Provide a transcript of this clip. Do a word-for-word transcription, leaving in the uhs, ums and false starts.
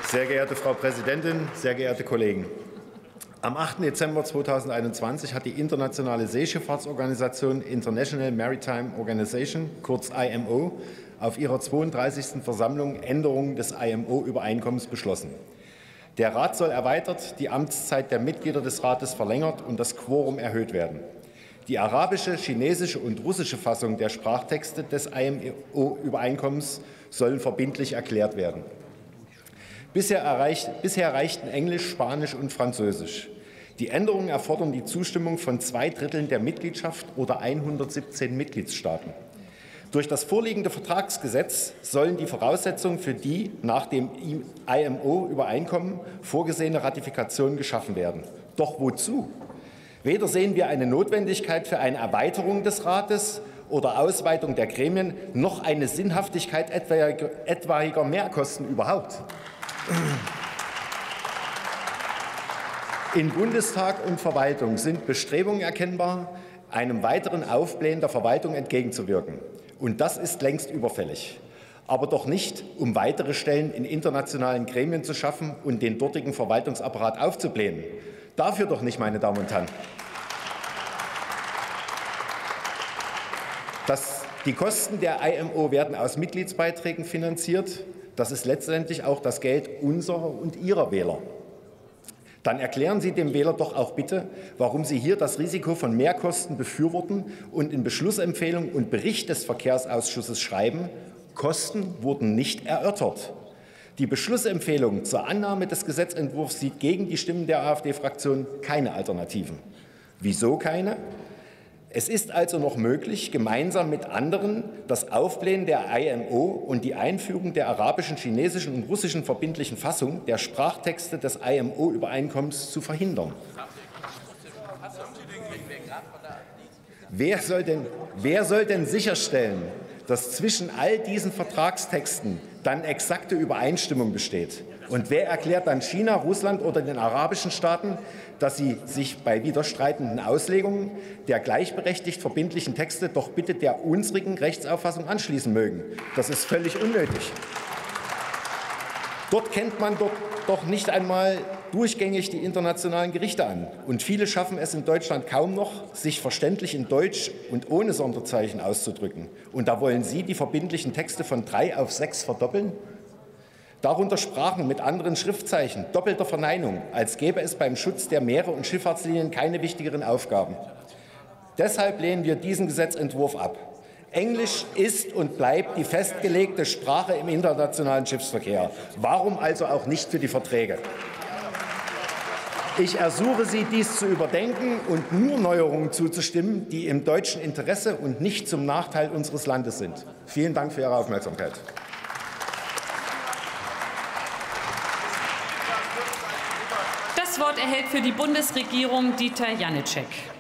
Sehr geehrte Frau Präsidentin, sehr geehrte Kollegen! Am achten Dezember zweitausendeinundzwanzig hat die internationale Seeschifffahrtsorganisation International Maritime Organization, kurz I M O, auf ihrer zweiunddreißigsten Versammlung Änderungen des I M O-Übereinkommens beschlossen. Der Rat soll erweitert, die Amtszeit der Mitglieder des Rates verlängert und das Quorum erhöht werden. Die arabische, chinesische und russische Fassung der Sprachtexte des I M O-Übereinkommens sollen verbindlich erklärt werden. Bisher, erreicht, bisher reichten Englisch, Spanisch und Französisch. Die Änderungen erfordern die Zustimmung von zwei Dritteln der Mitgliedschaft oder hundertsiebzehn Mitgliedstaaten. Durch das vorliegende Vertragsgesetz sollen die Voraussetzungen für die nach dem I M O-Übereinkommen vorgesehene Ratifikationen geschaffen werden. Doch wozu? Weder sehen wir eine Notwendigkeit für eine Erweiterung des Rates oder Ausweitung der Gremien, noch eine Sinnhaftigkeit etwaiger, etwaiger Mehrkosten überhaupt. In Bundestag und Verwaltung sind Bestrebungen erkennbar, einem weiteren Aufblähen der Verwaltung entgegenzuwirken. Und das ist längst überfällig. Aber doch nicht, um weitere Stellen in internationalen Gremien zu schaffen und den dortigen Verwaltungsapparat aufzublähen. Dafür doch nicht, meine Damen und Herren. Das, die Kosten der I M O werden aus Mitgliedsbeiträgen finanziert. Das ist letztendlich auch das Geld unserer und Ihrer Wähler. Dann erklären Sie dem Wähler doch auch bitte, warum Sie hier das Risiko von Mehrkosten befürworten und in Beschlussempfehlung und Bericht des Verkehrsausschusses schreiben, Kosten wurden nicht erörtert. Die Beschlussempfehlung zur Annahme des Gesetzentwurfs sieht gegen die Stimmen der AfD-Fraktion keine Alternativen. Wieso keine? Es ist also noch möglich, gemeinsam mit anderen das Aufblähen der I M O und die Einfügung der arabischen, chinesischen und russischen verbindlichen Fassung der Sprachtexte des I M O-Übereinkommens zu verhindern. Wer soll denn, wer soll denn sicherstellen, dass zwischen all diesen Vertragstexten dann exakte Übereinstimmung besteht? Und wer erklärt dann China, Russland oder den arabischen Staaten, dass sie sich bei widerstreitenden Auslegungen der gleichberechtigt verbindlichen Texte doch bitte der unsrigen Rechtsauffassung anschließen mögen? Das ist völlig unnötig. Dort kennt man doch, doch nicht einmal durchgängig die internationalen Gerichte an. Und viele schaffen es in Deutschland kaum noch, sich verständlich in Deutsch und ohne Sonderzeichen auszudrücken. Und da wollen Sie die verbindlichen Texte von drei auf sechs verdoppeln? Darunter Sprachen mit anderen Schriftzeichen, doppelter Verneinung, als gäbe es beim Schutz der Meere und Schifffahrtslinien keine wichtigeren Aufgaben. Deshalb lehnen wir diesen Gesetzentwurf ab. Englisch ist und bleibt die festgelegte Sprache im internationalen Schiffsverkehr. Warum also auch nicht für die Verträge? Ich ersuche Sie, dies zu überdenken und nur Neuerungen zuzustimmen, die im deutschen Interesse und nicht zum Nachteil unseres Landes sind. Vielen Dank für Ihre Aufmerksamkeit. Das Wort erhält für die Bundesregierung Dieter Janicek.